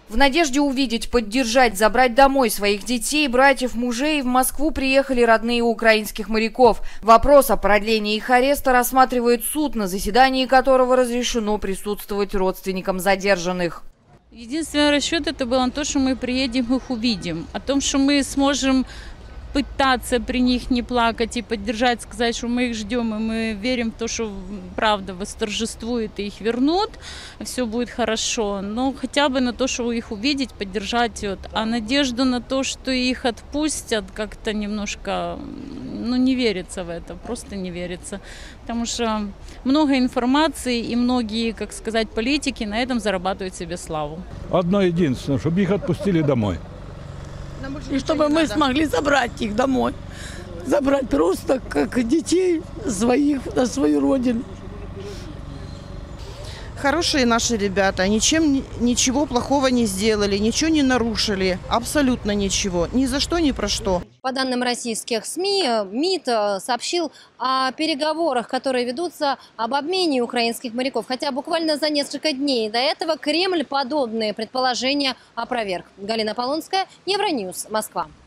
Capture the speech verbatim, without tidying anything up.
В надежде увидеть, поддержать, забрать домой своих детей, братьев, мужей, в Москву приехали родные украинских моряков. Вопрос о продлении их ареста рассматривает суд, на заседании которого разрешено присутствовать родственникам задержанных. Единственный расчет это был на то, что мы приедем, их увидим. О том, что мы сможем пытаться при них не плакать и поддержать, сказать, что мы их ждем, и мы верим в то, что правда восторжествует и их вернут, все будет хорошо. Но хотя бы на то, что их увидеть, поддержать. Вот. А надежду на то, что их отпустят, как-то немножко, ну, не верится в это, просто не верится. Потому что много информации и многие, как сказать, политики на этом зарабатывают себе славу. Одно единственное, чтобы их отпустили домой. И чтобы мы смогли забрать их домой. Забрать просто как детей своих на свою родину. Хорошие наши ребята, ничем ничего плохого не сделали, ничего не нарушили, абсолютно ничего, ни за что, ни про что. По данным российских СМИ, МИД сообщил о переговорах, которые ведутся об обмене украинских моряков. Хотя буквально за несколько дней до этого Кремль подобные предположения опроверг. Галина Полонская, Евроньюс, Москва.